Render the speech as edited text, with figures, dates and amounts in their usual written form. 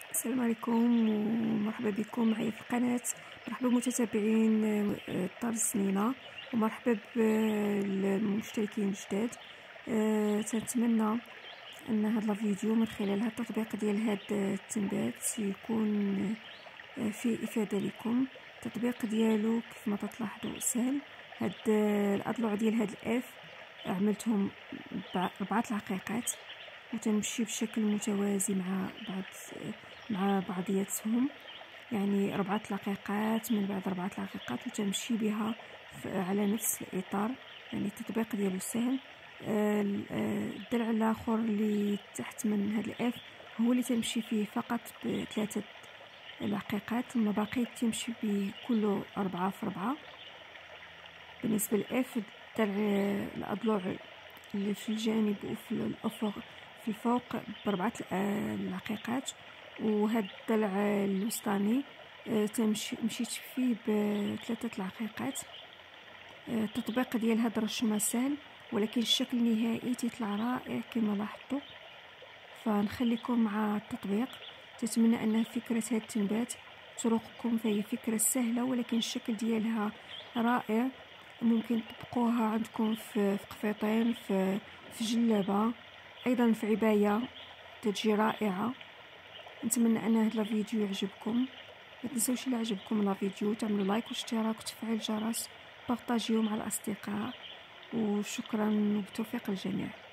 السلام عليكم ومرحبا بكم معايا في القناة. مرحبا بمتابعين دار السنينة ومرحبا بالمشتركين الجداد. تنتمنى ان هذا الفيديو من خلال هذا التطبيق ديال هذا التنبات يكون فيه افاده لكم. التطبيق ديالو كيف ما تلاحظوا سهل. هاد الاضلع ديال هاد الاف عملتهم ب4 الحقيقات وتمشي بشكل متوازي مع بعضياتهم، يعني 4 دقيقات من بعد 4 دقيقات وتمشي بها على نفس الاطار. يعني التطبيق ديالو سهل. الدرع الاخر اللي تحت من هاد الاف هو اللي تمشي فيه فقط ب3 دقيقات، اما باقي تمشي به كله 4 في 4. بالنسبه للاف الدرع الاضلع اللي في الجانب وفي الافق في الفوق ب4 دقيقات، وهاد الضلع الوسطاني مشيت فيه ب3 دقيقات. التطبيق ديال هاد الرشمه سهل، ولكن الشكل النهائي تيطلع رائع كما لاحظتوا. فنخليكم مع التطبيق. تتمنى ان فكره هاد التنبات تروقكم، فهي فكره سهله ولكن الشكل ديالها رائع. ممكن تطبقوها عندكم في قفيطين، في جلابه، ايضا في عبايه تجي رائعه. نتمنى ان هذا الفيديو يعجبكم. ما تنسوش الا عجبكم الفيديو تعملوا لايك واشتراك وتفعيل الجرس، بارطاجيو مع الاصدقاء، وشكرا وبالتوفيق للجميع.